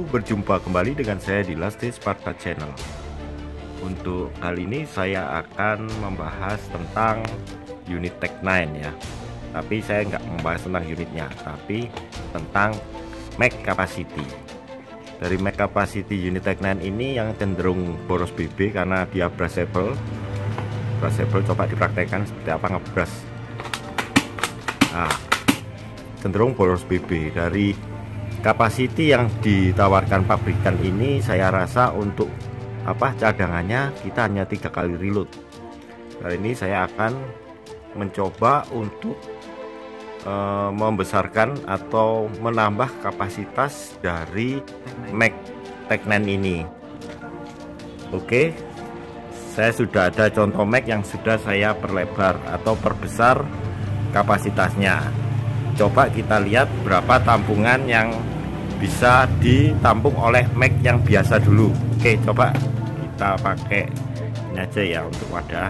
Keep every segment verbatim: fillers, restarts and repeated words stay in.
berjumpa kembali dengan saya di Lasti Sparta Channel. Untuk kali ini saya akan membahas tentang unit Tech nine ya. Tapi saya nggak membahas tentang unitnya, tapi tentang mag capacity. Dari mag capacity unit Tech nine ini yang cenderung boros B B karena dia brushable. Brushable, coba dipraktekkan seperti apa ngebrush. Nah, cenderung boros B B. Dari kapasiti yang ditawarkan pabrikan ini, saya rasa untuk apa cadangannya kita hanya tiga kali reload. Kali ini saya akan mencoba untuk e, membesarkan atau menambah kapasitas dari mag Tech nine ini. Oke, saya sudah ada contoh mag yang sudah saya perlebar atau perbesar kapasitasnya. Coba kita lihat berapa tampungan yang bisa ditampung oleh mag yang biasa dulu. Oke, coba kita pakai ini aja ya untuk wadah.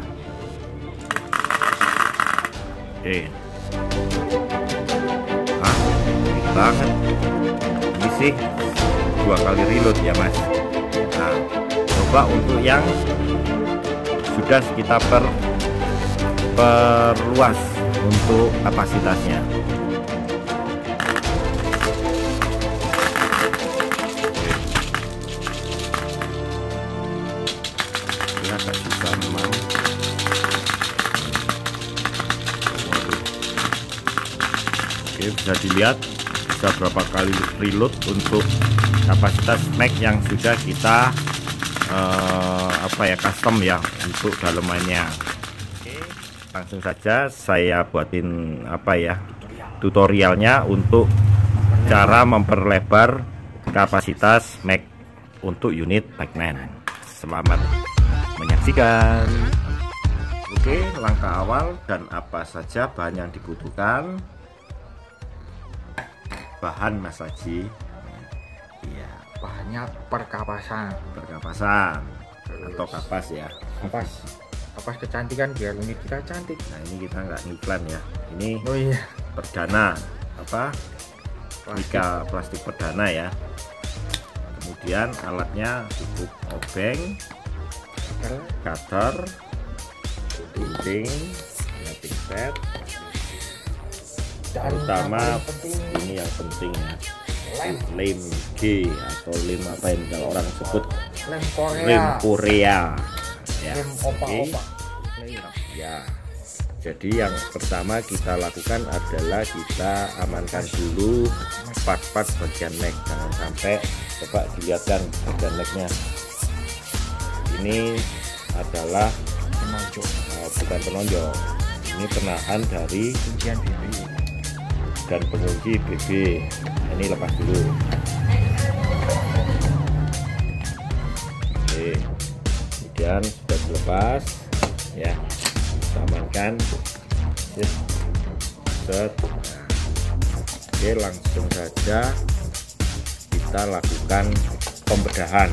Oke, ah, gede banget. Ini sih dua kali reload ya mas. Nah, coba untuk yang sudah kita per perluas untuk kapasitasnya. Agak susah memang. Oke, bisa dilihat bisa berapa kali reload untuk kapasitas mag yang sudah kita uh, apa ya custom ya untuk dalemannya. Oke, langsung saja saya buatin apa ya tutorialnya untuk cara memperlebar kapasitas mag untuk unit Tech nine. Selamat menyaksikan. Oke, langkah awal dan apa saja bahan yang dibutuhkan. Bahan Mas Haji. Iya, bahannya perkapasan. Perkapasan atau kapas ya. Kapas. Kapas kecantikan biar unit kita cantik. Nah, ini kita nggak ngiklan ya. Ini oh iya, perdana apa? Plastik. Mika plastik perdana ya. Kemudian alatnya cukup obeng, cutter, gunting, mapping set, dan terutama yang penting, ini yang penting ya, lem, lem G atau lem apa ini kalau orang sebut lem Korea, lem Korea ya. lem opa-opa Ya, jadi yang pertama kita lakukan adalah kita amankan dulu part-part bagian mag. Jangan sampai, coba dilihatkan bagian magnya. Ini adalah penonjol, uh, bukan penonjol, ini penahan dari kuncian B B dan pengunci B B. Nah, ini lepas dulu. Oke, kemudian sudah dilepas ya, kita amankan. Set. Set. Oke, langsung saja kita lakukan pembedahan.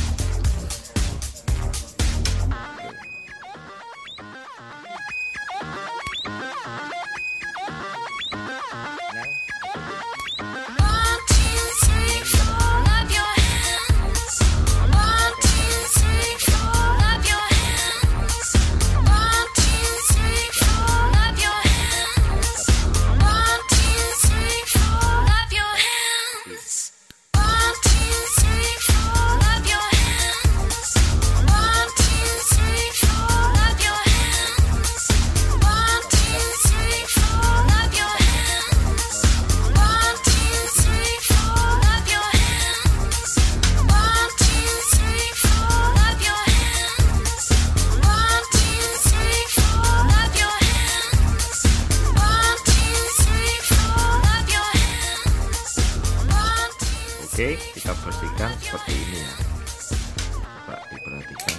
Oke, kita bersihkan seperti ini ya. Coba diperhatikan.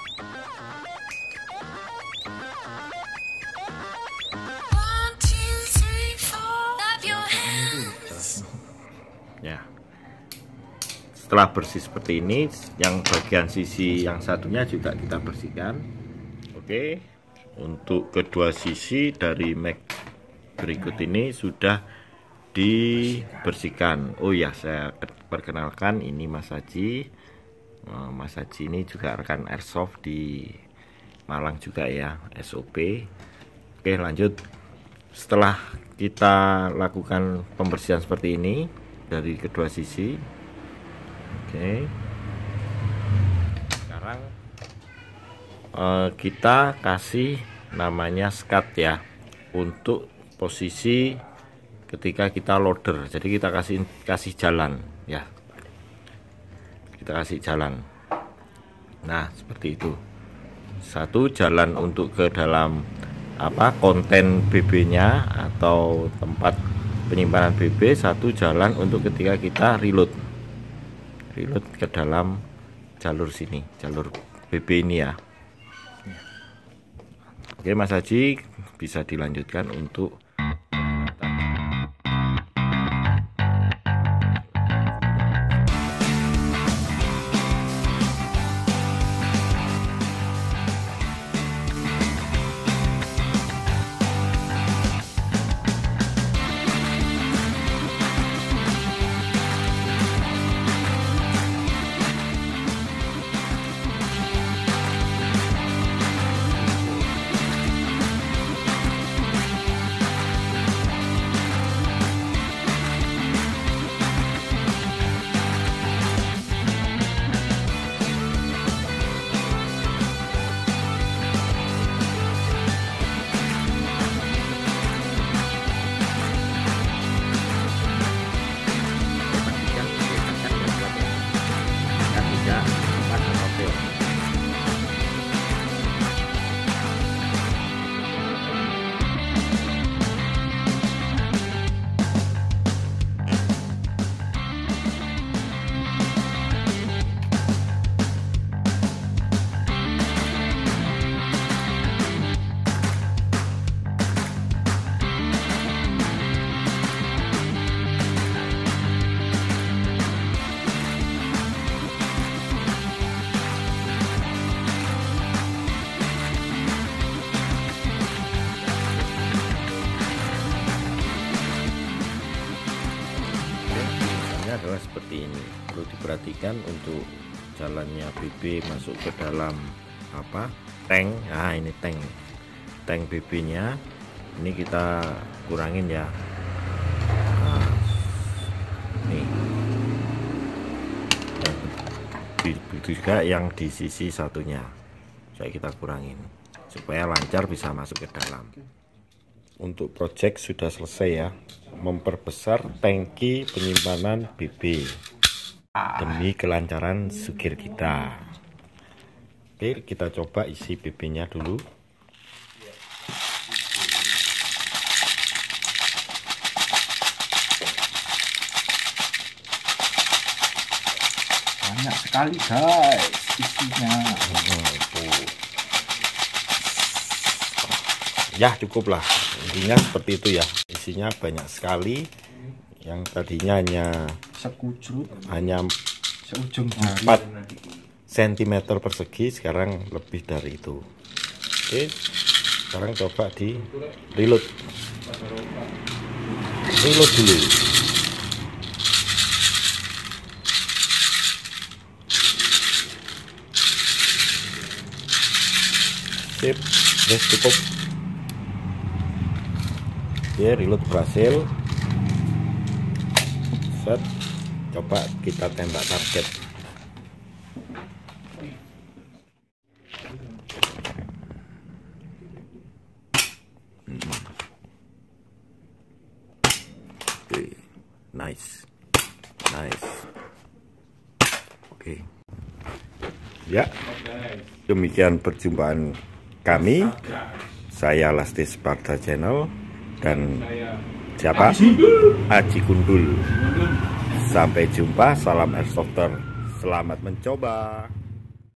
Ya. Setelah bersih seperti ini, yang bagian sisi yang satunya juga kita bersihkan. Oke, untuk kedua sisi dari mag berikut ini sudah dibersihkan. Oh ya, saya perkenalkan, ini Mas Haji. Mas Haji ini juga rekan airsoft di Malang juga ya, S O P. Oke, lanjut. Setelah kita lakukan pembersihan seperti ini dari kedua sisi, oke, sekarang eh, kita kasih namanya skat ya, untuk posisi ketika kita loader. Jadi kita kasih kasih jalan ya, kita kasih jalan. Nah, seperti itu. Satu jalan untuk ke dalam apa konten B B-nya atau tempat penyimpanan B B, satu jalan untuk ketika kita reload. Reload ke dalam jalur sini, jalur B B ini ya. Oke, Mas Haji bisa dilanjutkan untuk adalah seperti ini. Perlu diperhatikan untuk jalannya B B masuk ke dalam apa tank. Nah, ini tank tank B B nya ini kita kurangin ya. Nah, nih begitu juga yang di sisi satunya saya kita kurangin supaya lancar bisa masuk ke dalam. Untuk project sudah selesai ya, memperbesar tangki penyimpanan B B demi kelancaran sugir kita. Oke, kita coba isi B B nya dulu. Banyak sekali guys isinya. Ya cukuplah, intinya seperti itu ya. Isinya banyak sekali. Yang tadinya hanya sekujur, hanya seujung empat sentimeter persegi, sekarang lebih dari itu. Oke, sekarang coba di reload. Reload dulu. Sip, udah cukup. Oke, reload berhasil. Set, coba kita tembak target. Oke, nice, nice. Oke, ya, demikian perjumpaan kami. Saya Lasti Sparta Channel dan siapa? Aji Gundul. Sampai jumpa, salam airsofter. Selamat mencoba.